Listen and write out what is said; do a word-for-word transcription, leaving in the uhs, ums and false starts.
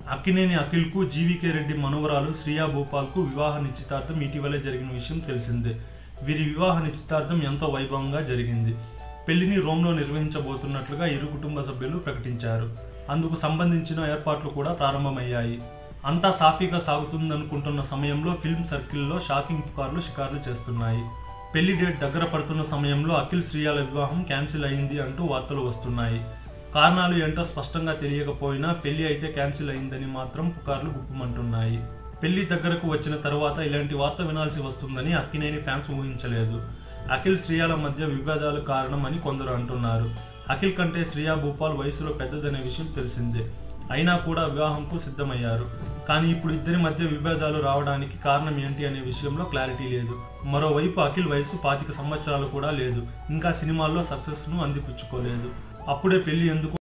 Akkineni అఖిల్కు GVK Reddy మనవరాలు శ్రియా భూపాల్కు వివాహ నిశ్చితార్థం ఇటీవలే జరిగిన విషయం తెలిసిందే. వీరి వివాహ నిశ్చితార్థం ఎంతో వైభవంగా జరిగింది. పెళ్లిని రోమ్లో నిర్వహించబోతున్నట్లుగా ఇరు కుటుంబ సభ్యులు ప్రకటించారు. అందుకు సంబంధించిన ఏర్పాట్లు కూడా ప్రారంభమయ్యాయి. అంతా సాఫీగా సాగుతుందనుకుంటున్న సమయంలో ఫిల్మ్ సర్కిల్లో షాకింగ్ పుకార్లు షికార్లు చేస్తున్నాయి. పెళ్లి డేట్ దగ్గర పడుతున్న సమయంలో అఖిల్ శ్రియాల వివాహం క్యాన్సిల్ అయింది అంటూ వార్తలు వస్తున్నాయి. కారణాలు ఏంటో స్పష్టంగా తెలియకపోయినా పెళ్లి అయితే క్యాన్సిల్ అయిందని మాత్రం పుకార్లు గుప్పుమంటున్నాయి. పెళ్లి దగ్గరకు వచ్చిన తర్వాత ఇలాంటి వార్త వినాల్సి వస్తుందని అక్కినేని ఫ్యాన్స్ ఊహించలేదు. అఖిల్ శ్రియాల మధ్య విభేదాలు కారణం అని కొందరు అంటున్నారు. అఖిల్ కంటే శ్రియా భూపాల్ వయసులో పెద్దదనే విషయం తెలిసిందే. అయినా కూడా వివాహంకు సిద్ధమయ్యారు. కానీ ఇప్పుడు ఇద్దరి మధ్య విభేదాలు రావడానికి కారణం ఏంటి అనే విషయంలో క్లారిటీ లేదు. మరోవైపు అఖిల్ వయసు పాతిక సంవత్సరాలు కూడా లేదు. ఇంకా సినిమాల్లో సక్సెస్ను అందిపుచ్చుకోలేదు. అప్పుడే పెళ్లి ఎందుకు